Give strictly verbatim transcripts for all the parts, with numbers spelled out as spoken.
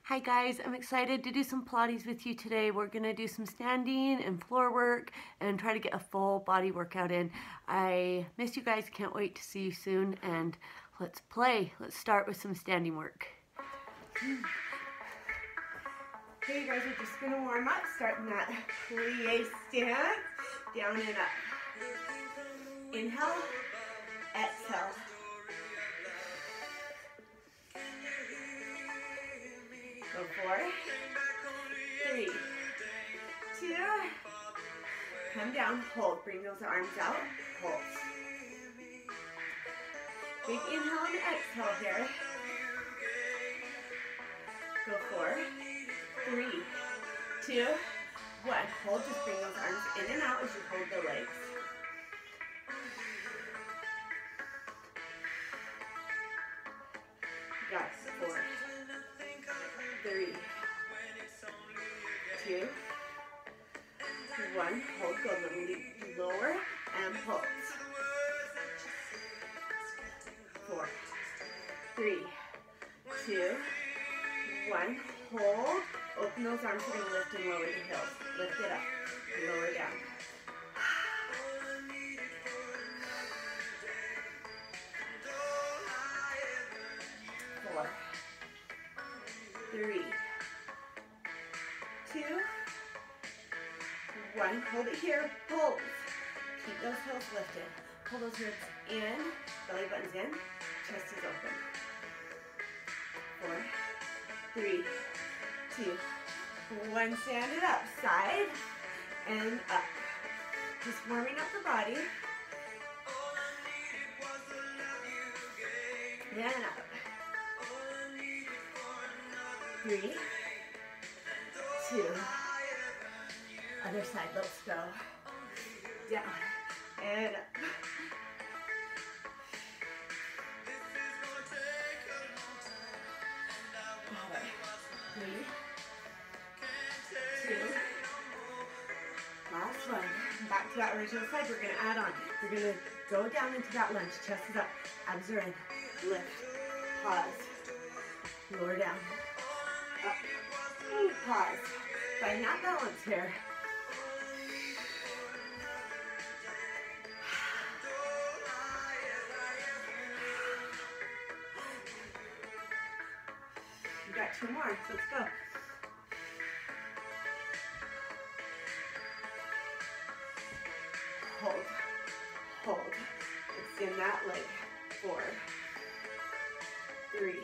Hi guys, I'm excited to do some Pilates with you today. We're going to do some standing and floor work and try to get a full body workout in. I miss you guys, can't wait to see you soon, and let's play. Let's start with some standing work. Okay, you guys are just going to warm up, starting that plie stance, down and up. Inhale, exhale. Go four, three, two, come down, hold, bring those arms out, hold. Big inhale and exhale here. Go four, three, two, one. Hold, just bring those arms in and out as you hold the legs. Got it. Four, three, two, one. Hold, go a little lower and pulse. Four, three, two, one. Hold. Open those arms. We're going to lift and lower the heels. Lift it up. Lower down. Four, three, two, one. Hold it here. Pulse. Keep those heels lifted. Pull those ribs in. Belly button's in. Chest is open. Four, three, two, one. Stand it up. Side and up. Just warming up the body. And up. Three, two, other side, let's go. Down and up. Three, two, last one. Back to that original side, we're gonna add on. We're gonna go down into that lunge, chest is up, abs are in, lift, pause, lower down, up, ooh, pause. Find that balance here. You got two more, so let's go. Hold, hold, extend that leg. Four, three,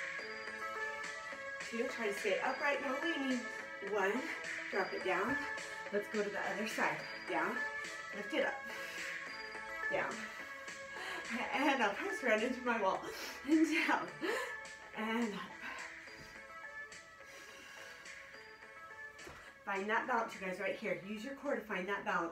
two, try to stay upright, no leaning. One, drop it down. Let's go to the other side. Down, lift it up. Down, and up. I just ran into my wall. And down, and up. Find that balance, you guys, right here. Use your core to find that balance.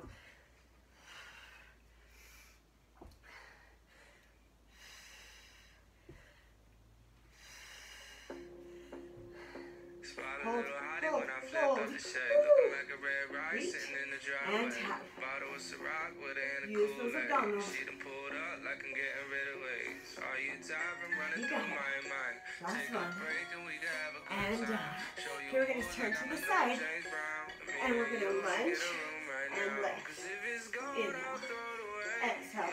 Hold, hold, hold. Reach and tap. Use those abdominals. You got it. Last one. And down. Okay, we're going to turn to the side. And we're going to lunge and lift. Inhale. Exhale.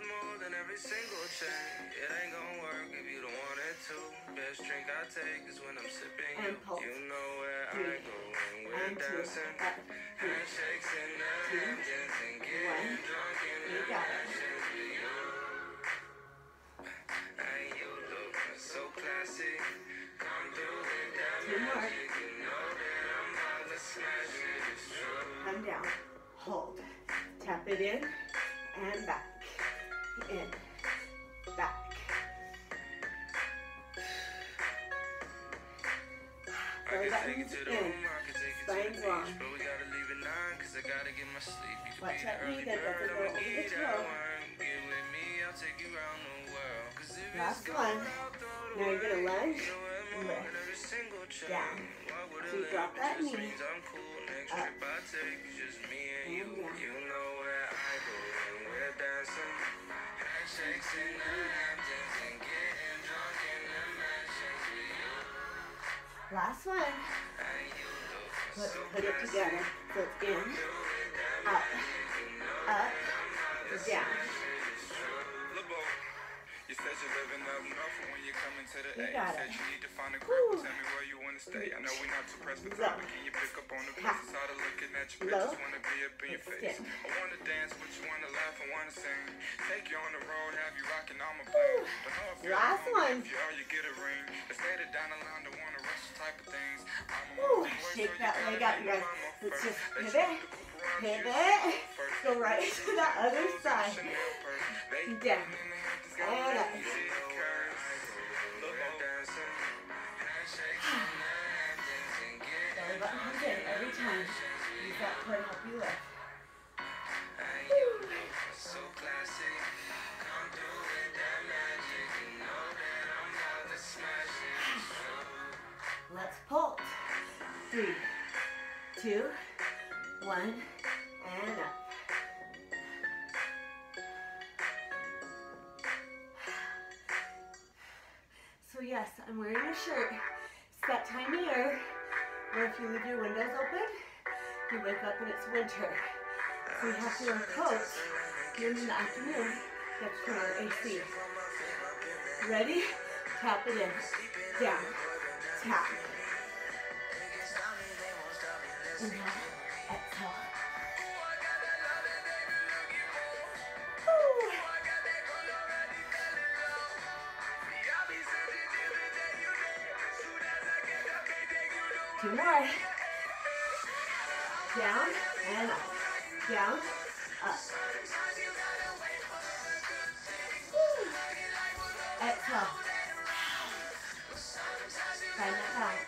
And pulse. Three, and two, up, three, two, one, you got it. Two more. Come down, hold, tap it in, and back, in, back. Belly button's in, spine's long. Watch that knee that doesn't go over the toe. Last one. Now you're going to lunge, lift, down. So you drop that knee, up, and down. Last one. Let's put it together. So it's in, up, up, down. You said you're living up north when you're coming to the You A. got Said it. you need to find a crib. Tell me where you want to stay. I know we're not too pressed for time, but can you pick up on the pieces? How to looking at your Low. pictures, wanna be up in your face. I wanna dance with you, wanna laugh, I wanna sing. Take you on the road, have you rocking on my bling. Don't know if you're Last one. if you are, you get a ring. Let's lay it down the line, don't wanna rush the type of things. I'm a Woo. boy, so Shake you that gotta leg out, be you guys. my mama Let's first. just Let you pivot, do the poop around, you pivot, first. go right to the other side. Down, and up. Belly button comes in every time. Use that core to help you lift. Woo. So classic. Come through with that magic. You know that I'm about to smash it. Let's pulse. Three, two, one, and up. So yes, I'm wearing a shirt. It's that time of year where if you leave your windows open, you wake up and it's winter. So you have to wear coats. Then in the afternoon, you have to turn on A C. Ready? Tap it in. Down. Tap. Inhale. Exhale. Woo. Two more. Down and up. Down, up. Woo. Exhale. Find that balance.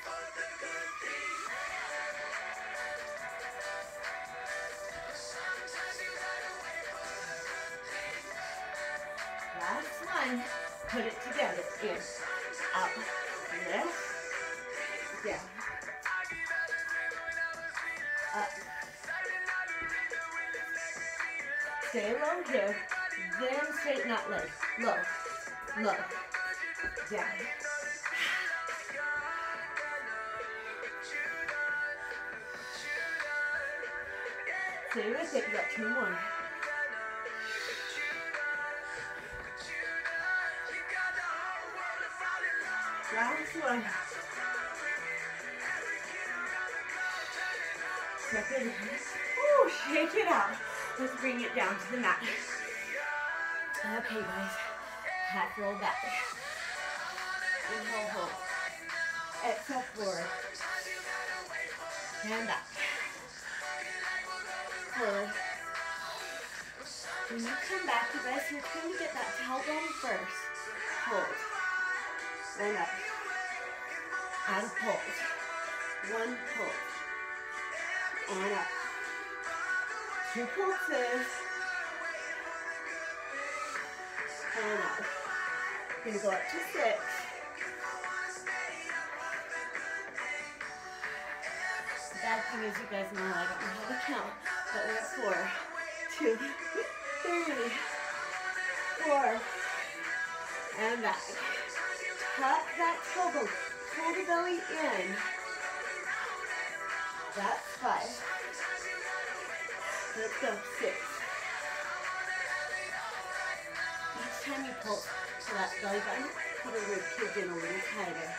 Last one. Put it together. In, up, lift, down, up. Stay low here, then straighten that leg. Low, low, down. Stay with it, you got two more. Last one. Step it in. Woo, shake it out. Let's bring it down to the mat. Okay, guys. Half roll back. Inhale, hold. Exhale, forward. Hand back. Forward. When you come back, you guys, you're trying to get that tailbone first. Hold. And up. Out of pulse. One pulse. And up. Two pulses. And up. We're gonna go up to six. The bad thing is you guys know I don't know how to count, but we're at four, two, three, four, and back. Tuck that tailbone. Pull the belly in. That's five. Let's go. Six. Each time you pull to that belly button, pull the rib cage in a little tighter.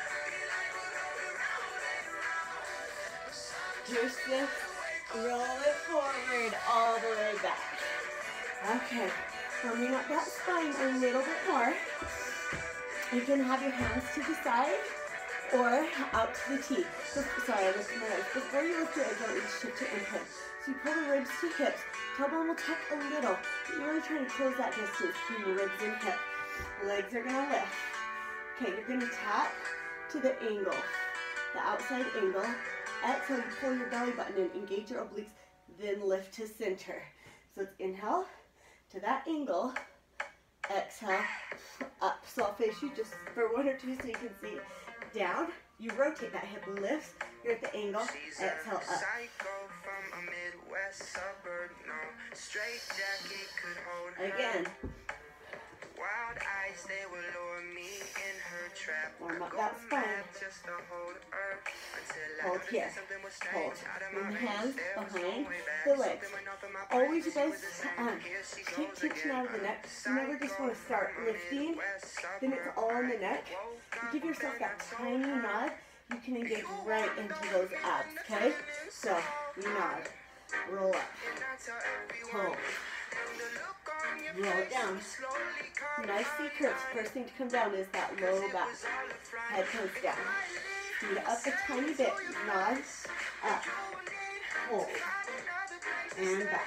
Here's six. Roll it forward all the way back. Okay. Warming up that spine a little bit more. You can have your hands to the side or out to the T. So, sorry, I lifted my legs. Before you lift your legs out, you shift your input. So you pull the ribs to hips. Tailbone will tuck a little. You're really trying to close that distance between the ribs and hip. Legs are gonna lift. Okay, you're gonna tap to the angle, the outside angle. Exhale, you pull your belly button in, engage your obliques, then lift to center. So it's inhale to that angle. Exhale, up. So I'll face you just for one or two so you can see. Down, you rotate that hip, lifts, you're at the angle, exhale, up. Again. wild eyes, they will lure me in her trap. Warm up that spine. Just to hold her until I Hold here. something was Hold. strange out of Bring my the hands range. There was no behind way back. the legs. Something went off in my Always, you brain. guys, She was the same. um, Here she take goes tension again. out of the neck. You never just want to start lifting, then it's all in the neck. You give yourself that tiny nod, you can engage right into those abs, okay? So, you nod, roll up, hold, roll it down. Nice C curves. First thing to come down is that low back. Head comes down. Feet up a tiny bit. Nod, up, hold, and back.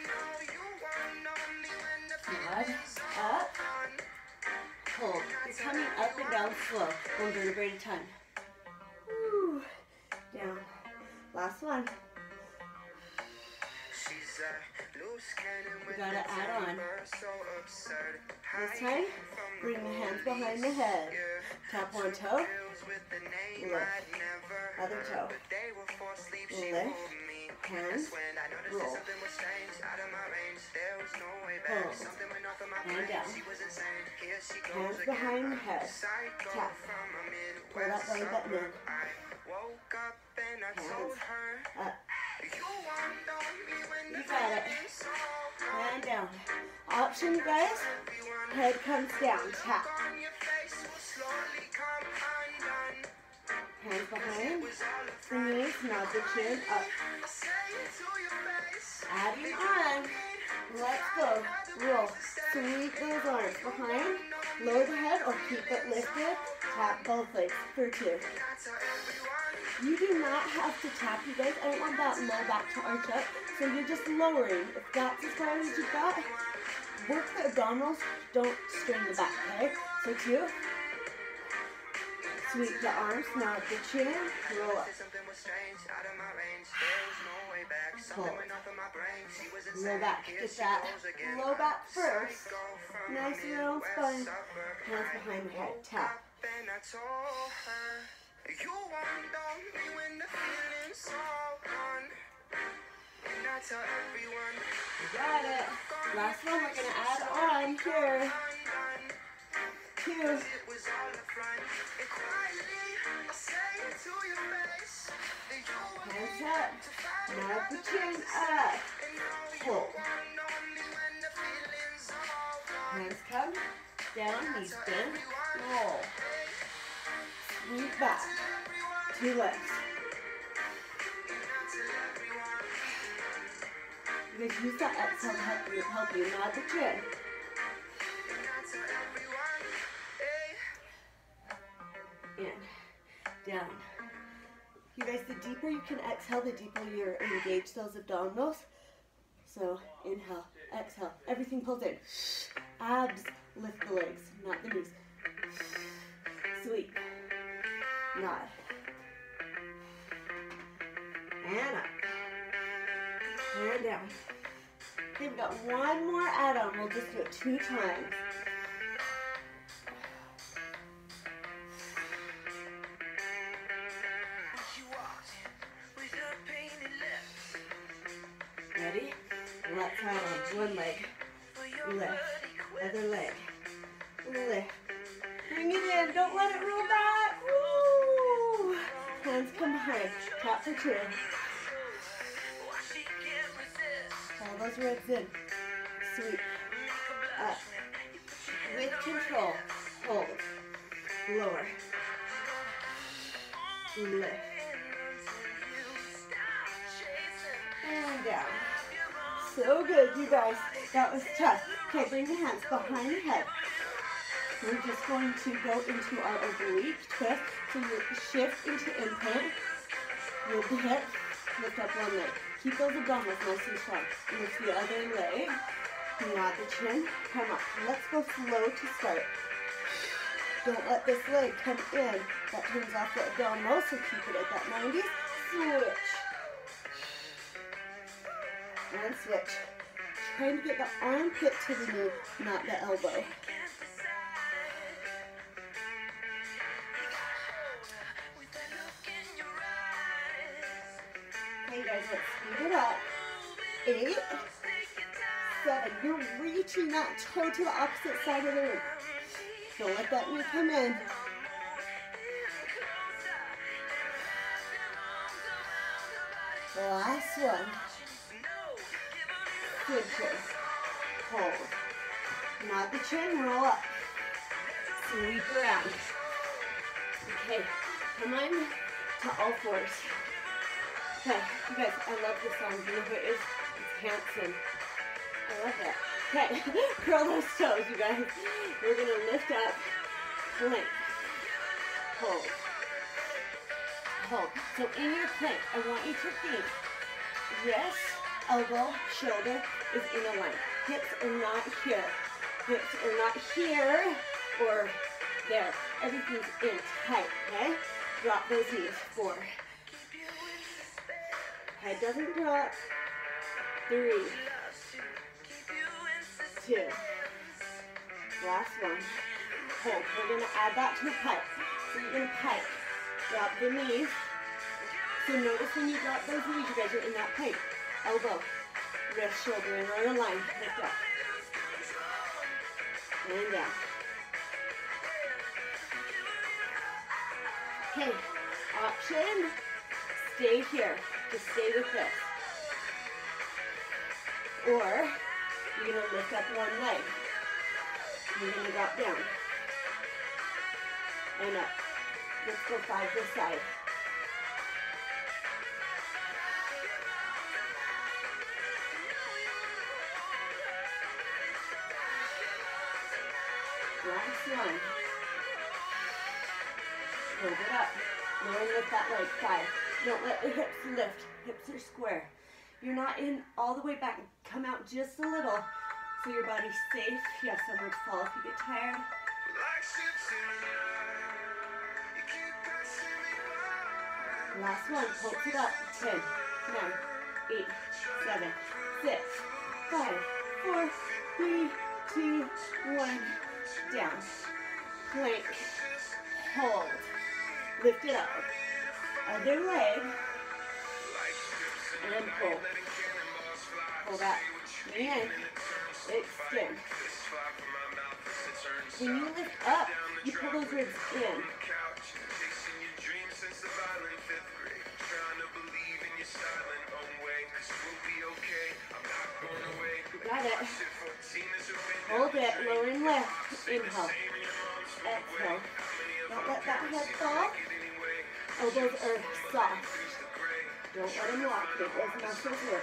Nod, up, hold. You're coming up and down slow, one vertebrae at a time. Woo. Down. Last one. You gotta add on. This time, bring the hands behind the head. Tap one toe, lift. Other toe, lift. Hands, roll. Hold. And down. Hands behind the head. Tap. Pull that belly button in. Hands up. You got it. And down. Option, you guys. Head comes down. Tap. Hands behind the knees. Nod the chin up. Adding on. Let's go. Roll. Sweep those arms behind. Lower the head or keep it lifted. Tap both legs for two. You do not have to tap, you guys. I don't want that low back to arch up. So you're just lowering. If that's as far as you got, work the abdominals. Don't strain the back, okay? So two. Sweep the arms, nod the chin, roll up. Hold. Low back, get that low back first. Nice round spine. Hands behind the head, tap. You me when the feeling's all gone. And I tell everyone. You got it. Last one, we're gonna add on here. Two. Hands up. Nod the chin up. Hold. Hands come down, knees bend, roll. Sweep back. Two legs. You guys use that exhale to help you, help you nod the chin. In. Down. You guys, the deeper you can exhale, the deeper you engage those abdominals. So, inhale, exhale. Everything pulls in. Abs, lift the legs, not the knees. Sweep. Nod. And up. And down. Okay, we've got one more add-on. We'll just do it two times. Ready? Let's add on. One leg. Lift. Other leg. Lift. Bring it in. Don't let it roll back. Woo! Hands come behind. Tap for two. Pull those ribs in. Sweep. Up. With control. Hold. Lower. Lift. And down. So good, you guys. That was tough. Okay, bring the hands behind the head. We're just going to go into our oblique twist. So you shift into input. With the hip, lift up one leg. Keep those abdominals nice and strong. Lift the other leg. Nod the chin. Come up. Let's go slow to start. Don't let this leg come in. That turns off the abdominals, so keep it at that ninety. Switch. And switch. Trying to get the armpit to the knee, not the elbow. Okay, guys, let's speed it up. Eight, seven. You're reaching that toe to the opposite side of the room. Don't let that knee come in. Last one. Good twist. Hold. Nod the chin, roll up. Sweep around. Okay, come on to all fours. Okay, you guys, I love this song. You know who it is? It's Hanson. I love that. Okay, curl those toes, you guys. We're gonna lift up, plank, hold, hold. So in your plank, I want you to think wrist, elbow, shoulder is in a line. Hips are not here. Hips are not here or there. Everything's in tight, okay? Drop those knees. Four. Head doesn't drop. Three. Two. Last one. Hold. We're going to add that to a pike. So you're going to pike. Drop the knees. So notice when you drop those knees, you guys are in that pike. Elbow, wrist, shoulder, and on a line. Lift up. And down. Okay. Option. Stay here. Just stay with this. Or you're going to lift up one leg. You're going to drop down. And up. Let's go five this side. Last one. Hold it up. Now lift that leg. Five. Don't let the hips lift. Hips are square. You're not in all the way back. Come out just a little so your body's safe. You have somewhere to fall if you get tired. Last one. Pulse it up. Ten, nine, eight, seven, six, five, four, three, two, one. Down. Plank. Hold. Lift it up. Other leg. And pull. Pull that knee in. Extend. When you lift up, you pull those ribs in. You got it. Hold it. Lower and lift. Inhale. Exhale. Don't let that head fall. Elbows are soft. Don't let them lock. Make those muscles work.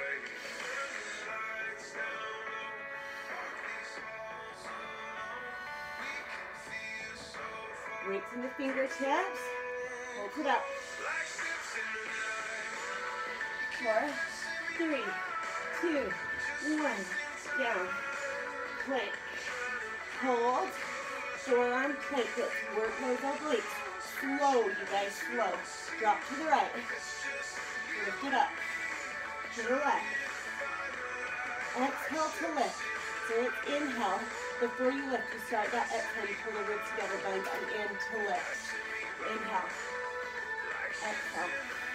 Weights in the fingertips. Hold it up. Four, three, two, one. Down. Plank. Hold. Forearm plank. Let's work those obliques. Slow, you guys, slow. Drop to the right. Lift it up. To the left. Exhale to lift. So it's inhale. Before you lift, you start that exhale. You pull the ribs together, belly button in to lift. Inhale. Exhale.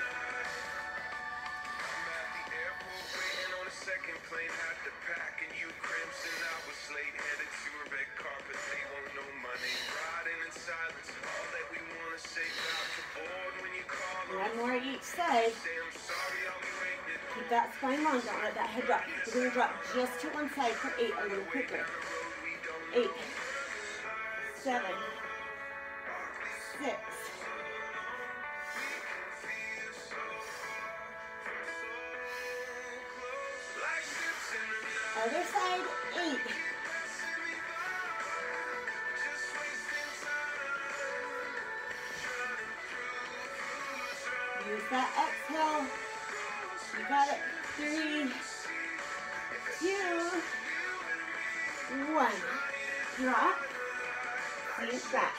Second plane had to pack and you crimson. I was late, headed to a red carpet. They won't know my name. Riding in silence. All that we want to say about the board when you call. One more each side. Keep that spine long. Don't let that head drop. We're going to drop just to one side for eight a little quicker. Eight. Seven. Six. Other side, eight. Use that exhale. You got it. Three, two, one. Drop. Sink back.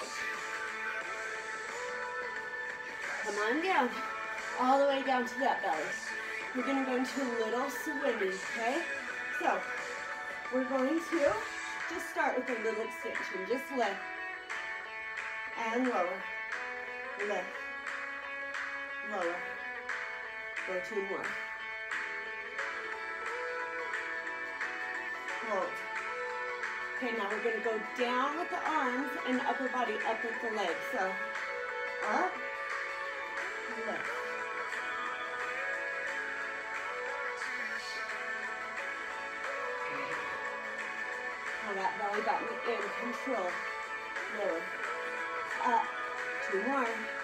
Come on down. All the way down to that belly. We're going to go into a little swimmy, okay? So, we're going to just start with a little extension. Just lift and lower. Lift. Lower. Go two more. Okay, now we're gonna go down with the arms and the upper body up with the legs. So up, lift. Now that belly button in control. Lower. Up. Two more.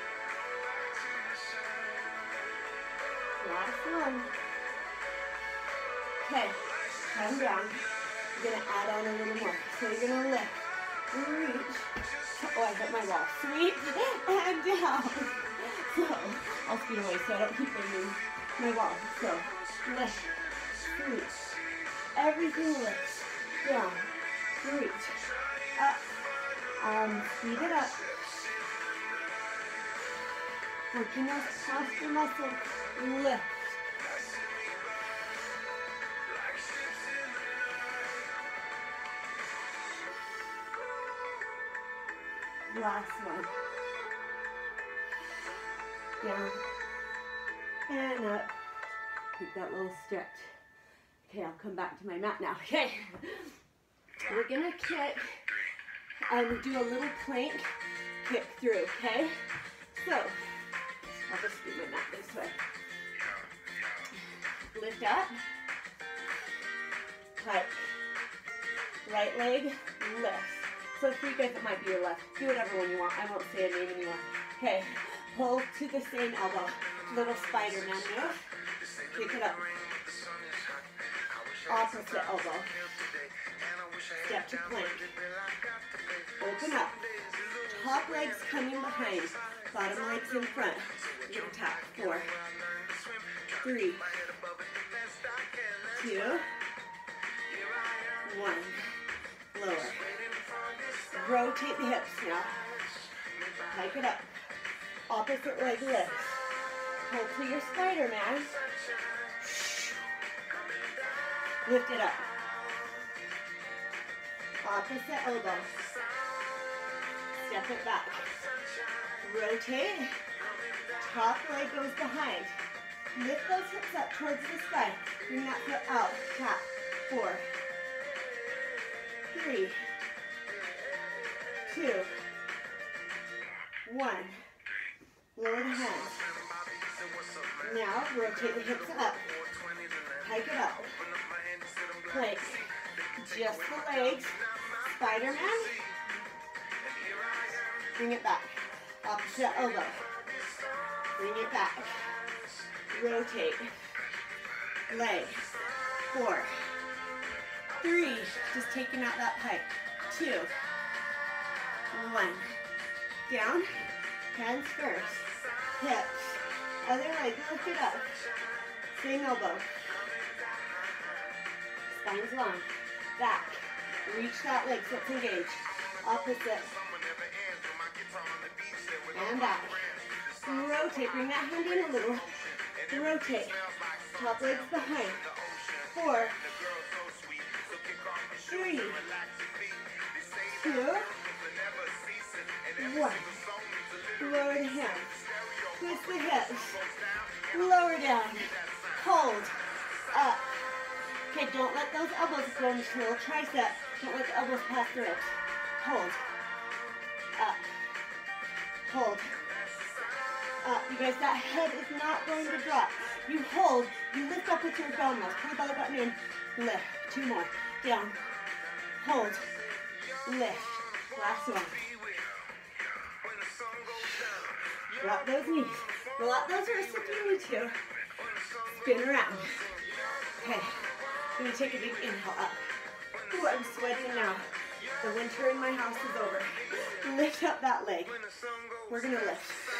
Last one. Okay, come down. You're gonna add on a little more. So you're gonna lift, reach. Oh, I hit my wall. Sweep and down. So I'll scoot away so I don't keep moving my wall. So lift, reach. Everything lifts. Down, reach, up. Um, speed it up. Working those posture muscles. Lift. Last one. Down and up. Keep that little stretch. Okay, I'll come back to my mat now. Okay. We're gonna kick and do a little plank kick through, okay? So, I'll just do my mat this way. Lift up. Pike. Right leg, lift. So for you guys, it might be your left. Do whatever one you want. I won't say a name anymore. Okay, pull to the same elbow. Little Spider-Man move. Kick it up. Opposite elbow. Step to plank. Open up. Top legs coming behind. Bottom legs in front. You're gonna tap. Four. Three. Two. One. Lower. Rotate the hips now. Hike it up. Opposite leg lifts. Pull to your Spider-Man. Lift it up. Opposite elbow. Step it back. Rotate. Top leg goes behind. Lift those hips up towards the sky. Bring that foot out. Tap. Four. Three. Two. One. Lower the hands. Now rotate the hips up. Hike it up. Plank. Just the legs. Spider-Man. Bring it back. Opposite elbow. Bring it back. Rotate. Leg. Four. Three. Just taking out that pike. Two. One. Down. Hands first. Hips. Other leg. Lift it up. Same elbow. Spine's long. Back. Reach that leg so it's engaged. Opposite. And back. Rotate. Bring that hand in a little. Rotate. Top legs behind. Four. Three. Two. One. Lower the hands. Twist the hips. Lower down. Hold. Up. Okay, don't let those elbows go into the little tricep. Don't let the elbows pass the ribs. Hold. Up. Hold. Up. You guys, that head is not going to drop. You hold. You lift up with your abdominals. Pull the belly button in. Lift. Two more. Down. Hold. Lift. Last one. Drop those knees. Roll out those wrists if you need to. Spin around. Okay. I'm going to take a big inhale up. Ooh, I'm sweating now. The winter in my house is over. Lift up that leg. We're going to lift.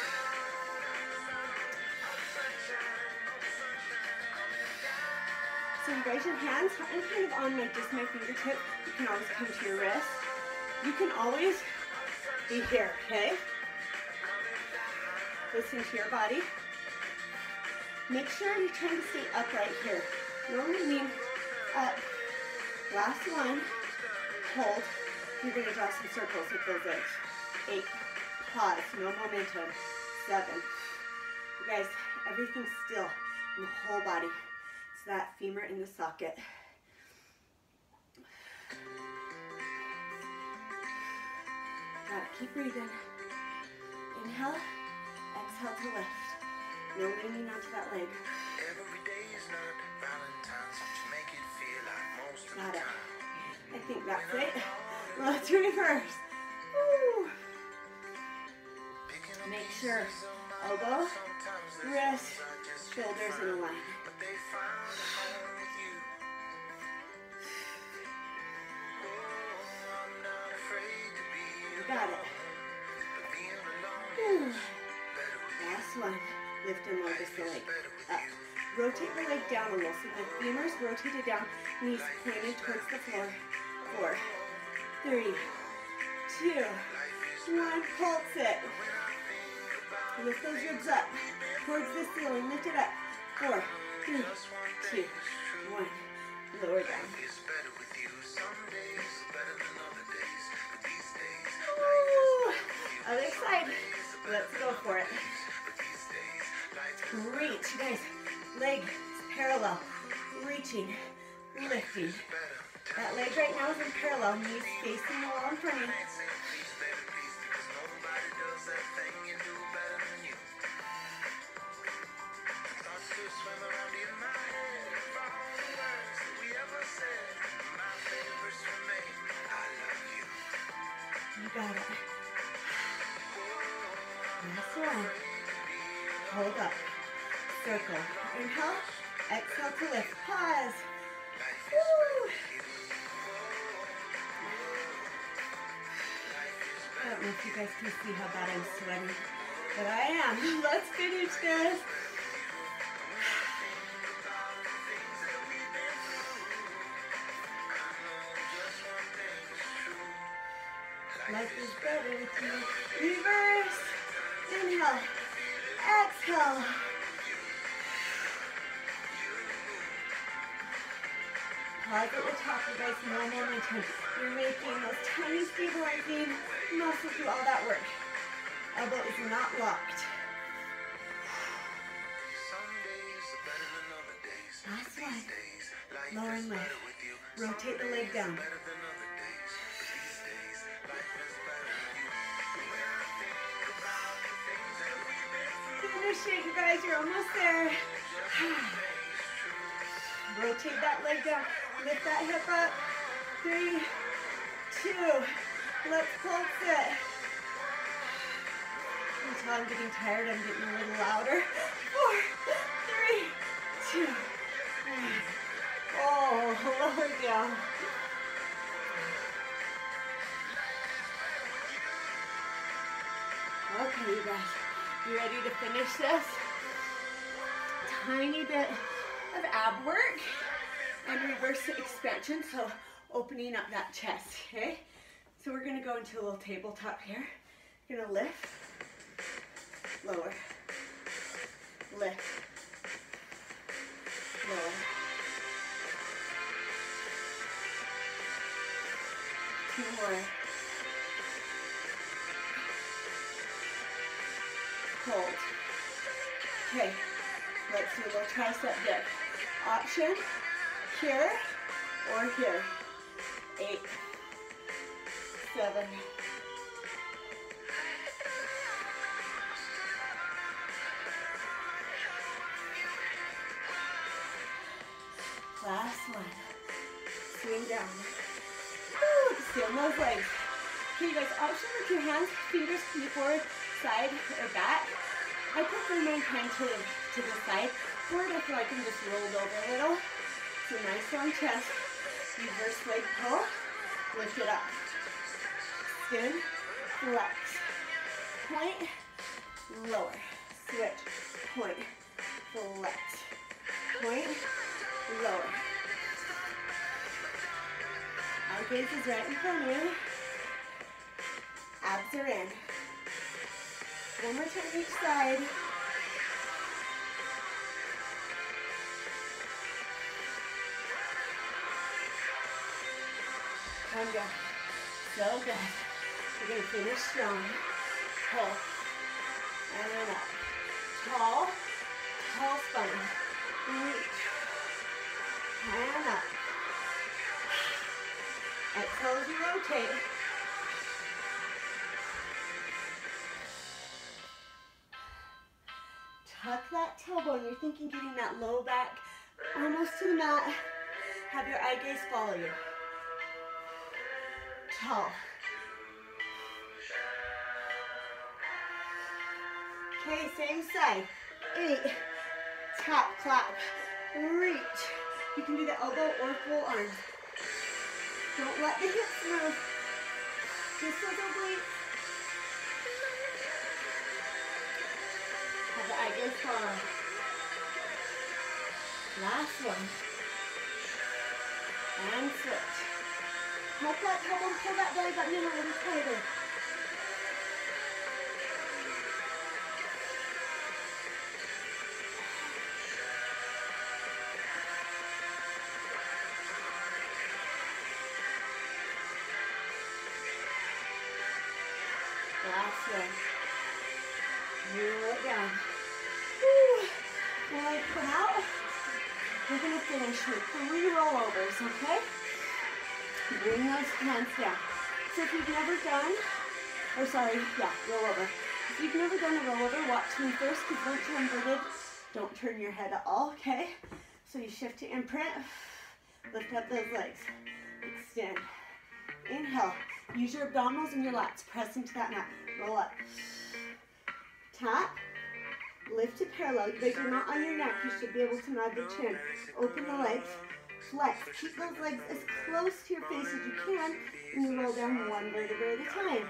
So you guys, your hands are kind of on my, just my fingertip. You can always come to your wrist. You can always be here, okay? Listen to your body. Make sure you're trying to stay upright here. Normally mean up. Last one. Hold. You're going to draw some circles with those legs. Eight. Pause. No momentum. Seven. You guys, everything's still in the whole body. It's that femur in the socket. Gotta keep breathing. Inhale, exhale to lift. No leaning onto that leg. Every day is not Valentine's, but you make it feel like most of Got the it. time. I think that's it. Let's reverse. Woo. Make sure elbow, wrist, shoulders in line. You got it. Whew. Last one. Lift and lower the leg up. Rotate the leg down a little. So the femurs rotated down, knees pointed towards the floor. Four, three, two, one. Pulse it. Lift those ribs up towards the ceiling. Lift it up. Four, three, two, one. Lower down. Ooh. Other side. Let's go for it. Reach, guys. Leg parallel. Reaching. Lifting. That leg right now is in parallel. Knees facing the wall in front of you. You got it. Last one. Hold up. Circle. Inhale. Exhale to lift. Pause. Woo. I don't know if you guys can see how bad I'm sweating, but I am. Let's finish this. Life is better with you. Reverse. Inhale. Exhale. Pause at the top, you guys. No momentum. You're making those tiny stabilizing muscles do all that work. Elbow is not locked. Last one. Lower and lift. Rotate the leg down. Finish it, you guys. You're almost there. Rotate that leg down. Lift that hip up. Three, two. Let's pulse it. Until I'm getting tired, I'm getting a little louder. Four, three, two, one. Oh, lower down. Okay, you guys. You ready to finish this? Tiny bit of ab work and reverse expansion, so opening up that chest, okay? So we're gonna go into a little tabletop here. You're gonna lift, lower, lift, lower. Two more. Hold. Okay, let's do a little tricep dip. Option, here or here. Eight, seven, last one. Swing down. Woo, stay on those legs. Okay, you guys, option with your hands, fingers can be forward, side, or back. I prefer my hand to, to the side. Forward, I feel like I'm just rolled over a little. So nice long chest. Reverse leg pull. Lift it up. Spin, flex. Point, lower. Switch. Point, flex. Point, lower. Our gaze is right in front of you. Abs are in. One more time each side. And go. So good. We're going to finish strong. Pull. And then up. Tall. Tall spine. Reach. And up. Exhale as you rotate. tuck that tailbone. You're thinking getting that low back almost to the mat. Have your eye gaze follow you. Tall. Okay, same side. Eight. Tap, clap, reach. You can do the elbow or full arms. Don't let the hips move. Just those obliques. Have the eye gaze follow. Last one. And switch. Tuck that tailbone, pull that belly button in a little tighter. Last one. Roll it down. Woo. Leg put out. We're going to finish with three rollovers, okay? Bring those hands down. So if you've never done, or sorry, yeah, roll over. If you've never done a rollover, watch me first, because once you're inverted, don't turn your head at all, okay? So you shift to imprint, lift up those legs, extend, inhale. Use your abdominals and your lats. Press into that mat. Roll up. Tap. Lift to parallel. You guys are not on your neck. You should be able to nod the chin. Open the legs. Flex. Keep those legs as close to your face as you can. And you roll down one vertebrae at a time.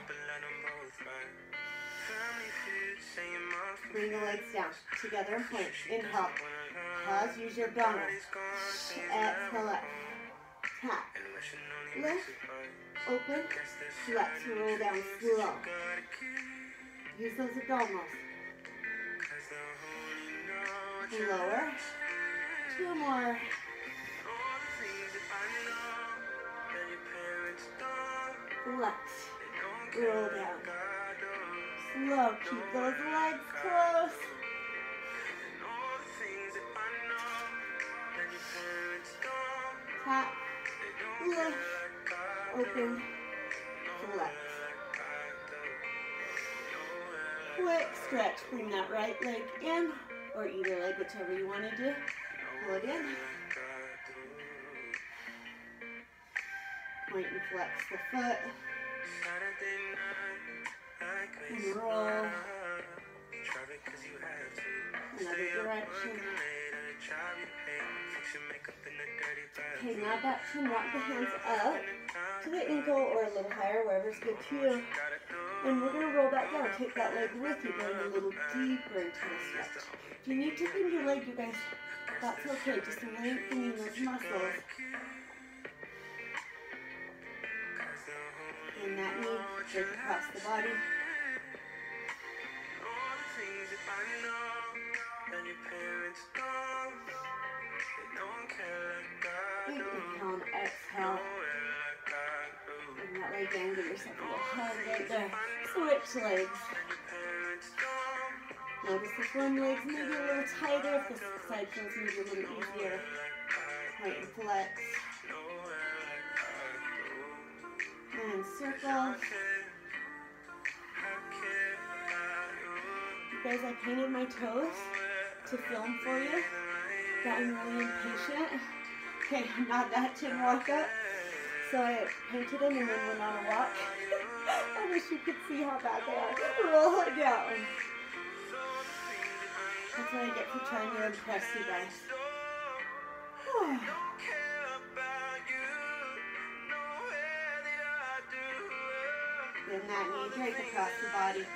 Bring the legs down. Together and point. Inhale. Pause. Use your abdominals. Exhale up. Tap. Lift. Open, flex, roll down slow. Use those abdominals. Lower. Two more. Flex. Roll down. Slow. Keep those legs close. Tap. Lift. Open, flex. Quick stretch. Bring that right leg in, or either leg, whichever you want to do. Pull it in. Point and flex the foot. And roll. Another direction. Okay, now back to walk the hands up to the ankle or a little higher, wherever's good to you. And we're going to roll back down. Take that leg with you, going a little deeper into the stretch. If you need to bend your leg, you guys, that's okay. Just lengthening those muscles. And that knee straight across the body. Big inhale and exhale. Bring that leg down, give yourself a little hug right there. Switch legs. Notice this one leg's maybe a little tighter, if this side feels maybe a little easier. Point and flex. And circle. You guys, I painted my toes to film for you. Got I'm really impatient. Okay, not that chin walk up. So I painted them and then went on a walk. I wish you could see how bad they are. Roll it down. That's what I get for trying to impress you guys. Bend that knee draped across the body.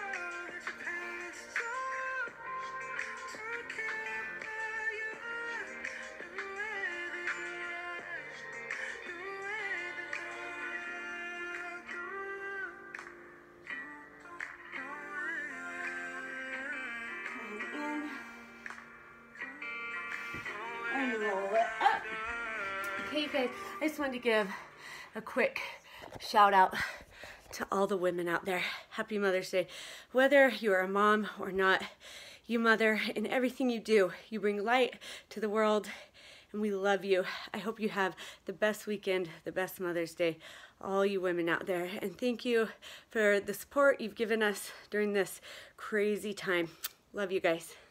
Okay, guys, I just wanted to give a quick shout out to all the women out there. Happy Mother's Day. Whether you're a mom or not, you mother in everything you do. You bring light to the world, and we love you. I hope you have the best weekend, the best Mother's Day, all you women out there. And thank you for the support you've given us during this crazy time. Love you guys.